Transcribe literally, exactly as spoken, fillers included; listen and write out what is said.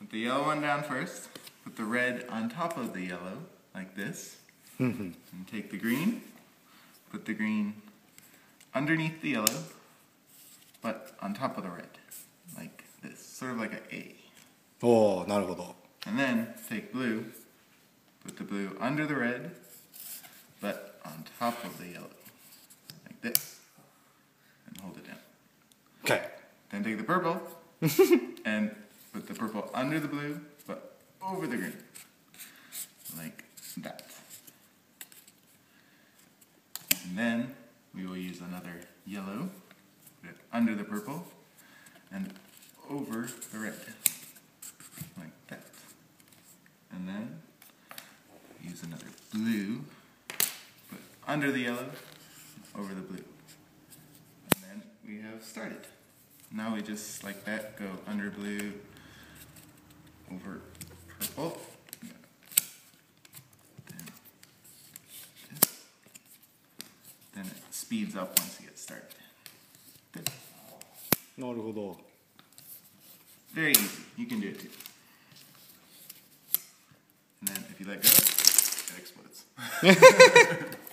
Put the yellow one down first. Put the red on top of the yellow, like this. And take the green. Put the green underneath the yellow, but on top of the red, like this. Sort of like an A. おー、なるほど。 And then take blue. Put the blue under the red, but on top of the yellow, like this. And hold it down. Okay. Then take the purple and put the purple under the blue, but over the green, like that. And then we will use another yellow, put it under the purple, and over the red, like that. And then use another blue, put under the yellow, over the blue. And then we have started. Now we just, like that, go under blue, over purple. Then, this. Then it speeds up once you get started. Good. なるほど。 Very easy. You can do it too. And then if you let go, it explodes.